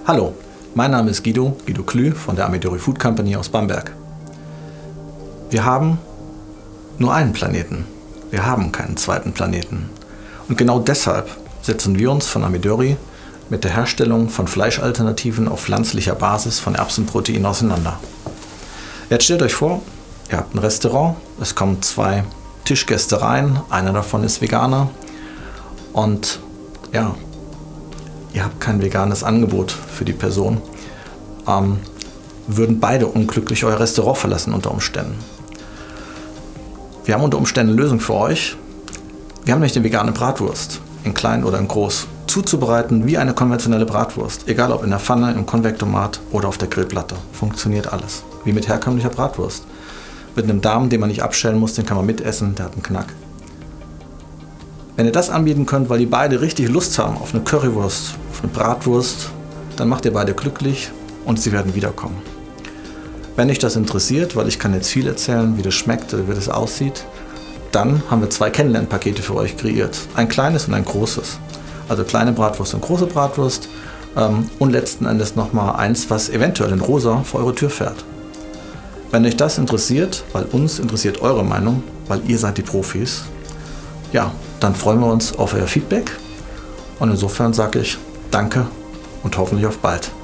Hallo, mein Name ist Guido Klü von der Amidori Food Company aus Bamberg. Wir haben nur einen Planeten. Wir haben keinen zweiten Planeten. Und genau deshalb setzen wir uns von Amidori mit der Herstellung von Fleischalternativen auf pflanzlicher Basis von Erbsenprotein auseinander. Jetzt stellt euch vor, ihr habt ein Restaurant, es kommen 2 Tischgäste rein, einer davon ist Veganer und ja, ihr habt kein veganes Angebot für die Person, würden beide unglücklich euer Restaurant verlassen unter Umständen. Wir haben unter Umständen eine Lösung für euch. Wir haben nämlich eine vegane Bratwurst, in klein oder in groß, zuzubereiten wie eine konventionelle Bratwurst, egal ob in der Pfanne, im Konvektomat oder auf der Grillplatte. Funktioniert alles, wie mit herkömmlicher Bratwurst. Mit einem Darm, den man nicht abschälen muss, den kann man mitessen, der hat einen Knack. Wenn ihr das anbieten könnt, weil die beide richtig Lust haben auf eine Currywurst, auf eine Bratwurst, dann macht ihr beide glücklich und sie werden wiederkommen. Wenn euch das interessiert, weil ich kann jetzt viel erzählen, wie das schmeckt oder wie das aussieht, dann haben wir 2 Kennenlernpakete für euch kreiert. Ein kleines und ein großes. Also kleine Bratwurst und große Bratwurst und letzten Endes nochmal eins, was eventuell in rosa vor eure Tür fährt. Wenn euch das interessiert, weil uns interessiert eure Meinung, weil ihr seid die Profis, ja, dann freuen wir uns auf euer Feedback und insofern sage ich Danke und hoffentlich auf bald.